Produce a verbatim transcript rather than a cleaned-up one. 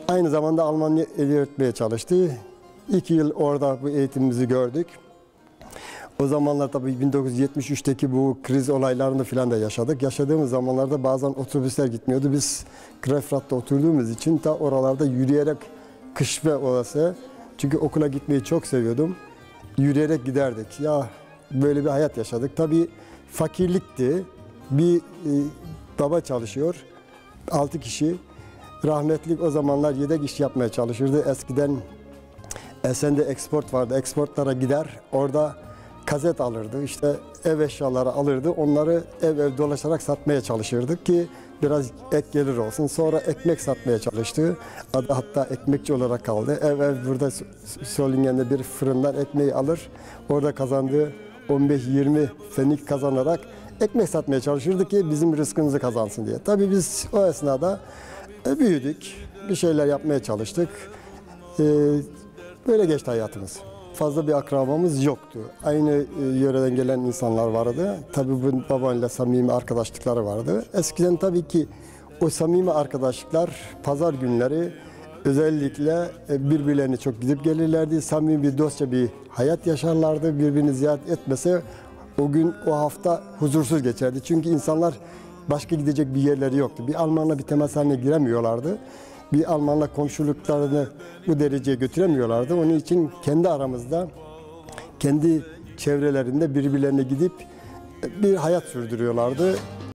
Aynı zamanda Almanca öğretmeye çalıştı. İki yıl orada bu eğitimimizi gördük. O zamanlar tabii bin dokuz yüz yetmiş üçteki bu kriz olaylarını falan da yaşadık. Yaşadığımız zamanlarda bazen otobüsler gitmiyordu. Biz Grafrath'ta oturduğumuz için ta oralarda yürüyerek kış ve olası. Çünkü okula gitmeyi çok seviyordum. Yürüyerek giderdik. Ya böyle bir hayat yaşadık. Tabii fakirlikti. Bir e, baba çalışıyor. Altı kişi. Rahmetlik o zamanlar yedek iş yapmaya çalışırdı. Eskiden Esen'de export vardı. Exportlara gider. Orada kazet alırdı. İşte ev eşyaları alırdı. Onları ev ev dolaşarak satmaya çalışırdık ki biraz ek gelir olsun. Sonra ekmek satmaya çalıştı. Adı hatta ekmekçi olarak kaldı. Ev ev burada Solingen'de bir fırından ekmeği alır. Orada kazandığı on beş yirmi fenik kazanarak ekmek satmaya çalışırdı ki bizim rızkımızı kazansın diye. Tabii biz o esnada büyüdük. Bir şeyler yapmaya çalıştık. Ee, böyle geçti hayatımız. Fazla bir akrabamız yoktu. Aynı e, yöreden gelen insanlar vardı. Tabii bu babayla samimi arkadaşlıkları vardı. Eskiden tabii ki o samimi arkadaşlıklar pazar günleri özellikle e, birbirlerini çok gidip gelirlerdi. Samimi bir dostça bir hayat yaşarlardı. Birbirini ziyaret etmese o gün o hafta huzursuz geçerdi. Çünkü insanlar başka gidecek bir yerleri yoktu. Bir Almanla bir temas haline giremiyorlardı. Bir Almanla komşuluklarını bu dereceye götüremiyorlardı. Onun için kendi aramızda, kendi çevrelerinde birbirlerine gidip bir hayat sürdürüyorlardı.